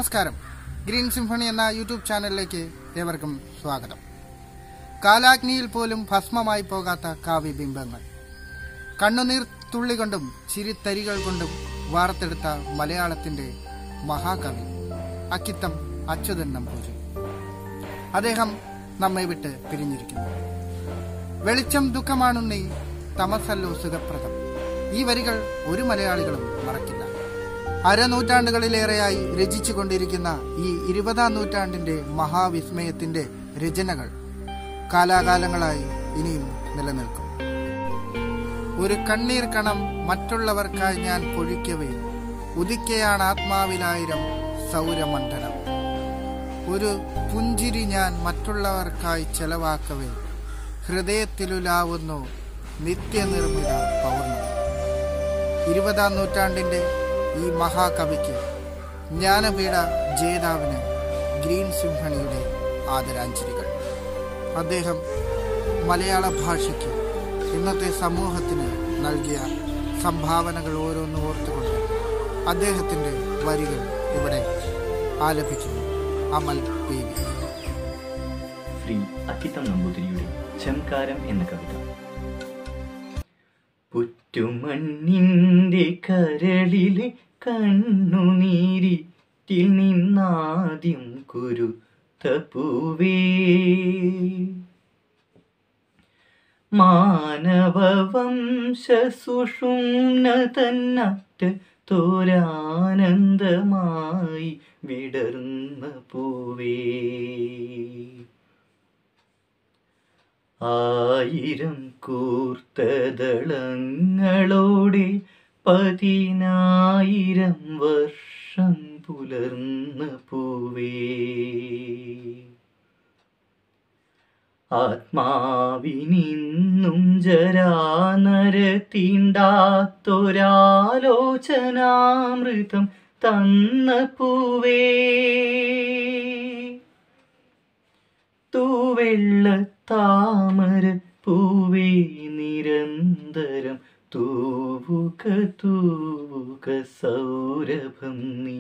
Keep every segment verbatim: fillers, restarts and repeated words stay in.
നമസ്കാരം. Green symphony എന്ന YouTube ചാനലിലേക്ക് ഏവർക്കും സ്വാഗതം. കാലാഗ്നിയിൽ പോലും ഭസ്മമായി പോകാത്ത കാവ്യബിംബങ്ങൾ, കണ്ണുനീർ തുള്ളി കൊണ്ടും ചിരിത്തരികൾ കൊണ്ടും വാർത്തെടുത്ത മലയാളത്തിന്റെ മഹാകവി അക്കിത്തം അച്യുതൻ നമ്പൂതിരി. അദ്ദേഹം നമ്മെ വിട്ട് പിരിഞ്ഞിരിക്കുന്നു. വെളിച്ചം ദുഃഖമാണുണ്ണി, തമസല്ലോ സുഖപ്രദം. ഈ വരികൾ ഒരു മലയാളികളും മറക്കില്ല. അരനൂറ്റാണ്ടുകളിലേറെയായി രചിച്ചുകൊണ്ടിരിക്കുന്ന ഈ ഇരുപതാം നൂറ്റാണ്ടിന്റെ മഹാവിസ്മയത്തിന്റെ രചനകൾ കാലാകാലങ്ങളായി ഇനിയും നിലനിൽക്കും. ഒരു കണ്ണീർ കണം മറ്റുള്ളവർക്കായി ഞാൻ പൊഴിക്കവേ, ഉദിക്കയാണ് ആത്മാവിലായിരം സൗരമണ്ഡലം. ഒരു പുഞ്ചിരി ഞാൻ മറ്റുള്ളവർക്കായി ചെലവാക്കവേ, ഹൃദയത്തിലുലാവുന്നു നിത്യനിർമ്മിത പൗർണമി. ഇരുപതാം നൂറ്റാണ്ടിന്റെ ഈ മഹാകവിക്ക്, ജ്ഞാനപീഠ ജേതാവിന് ഗ്രീൻ സിംഫണിയുടെ ആദരാഞ്ജലികൾ. അദ്ദേഹം മലയാള ഭാഷയ്ക്ക്, ഇന്നത്തെ സമൂഹത്തിന് നൽകിയ സംഭാവനകൾ ഓരോന്നും ഓർത്തുകൊണ്ട് അദ്ദേഹത്തിന്റെ വരികൾ ഇവിടെ ആലപിക്കുന്നു അമൽ പി വി. ശ്രീ അക്കിത്തം നമ്പൂതിരിയുടെ ചംകാരം എന്ന കവിത. പുറ്റുമണ്ണിന്റെ കരളിലെ കണ്ണുനീരിറ്റിൽ നിന്നാദ്യം കുരുത്ത പൂവേ, മാനവവംശ സുഷുമ്ന തന്നറ്റ തോരാനന്ദമായി വിടർന്ന പൂവേ, ആയിരം കൂർത്തദളങ്ങളോടെ പതിനായിരം വർഷം പുലർന്ന പൂവേ, ആത്മാവിനിന്നും ജരാനര തീണ്ടാത്തൊരാലോചനാമൃതം തന്ന പൂവേ, തൂവെള്ള താമര പൂവേ നിരന്തരം തൂവുക തൂവുക സൗരഭം നീ.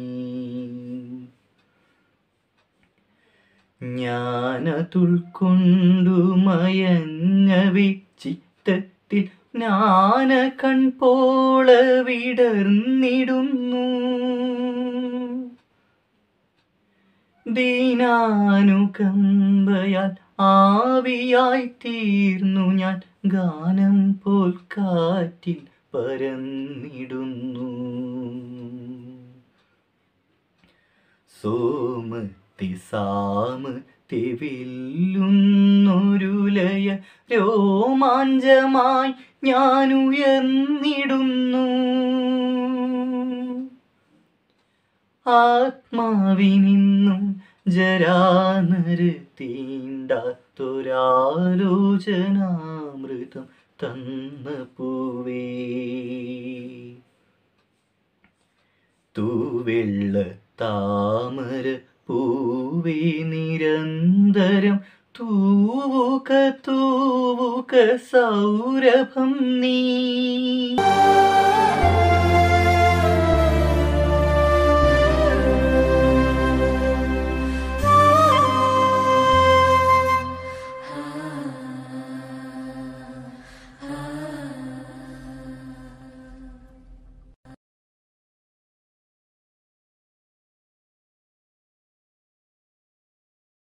ജ്ഞാനതുൾക്കൊണ്ടു മയങ്ങവേ ചിത്തത്തിൽ ജ്ഞാന കൺപോള വിടർന്നിടുന്നു, ദീനാനുകമ്പയാൽ ആവിയായി തീർന്നു ഞാൻ, ഗാനം പോൽ കാറ്റിൽ പരന്നിടുന്നു. സോമത്തി സാമത്തി വില്ലുന്നൊരുലയ രോമാഞ്ചമായി ഞാനുയർന്നിടുന്നു, ആത്മാവിനിന്നും ജരാനര തീണ്ടാത്തൊരാലോചനാമൃതം തന്ന പൂവേ, തൂവെള്ള താമര പൂവേ നിരന്തരം തൂവുക തൂവുക സൗരഭം നീ.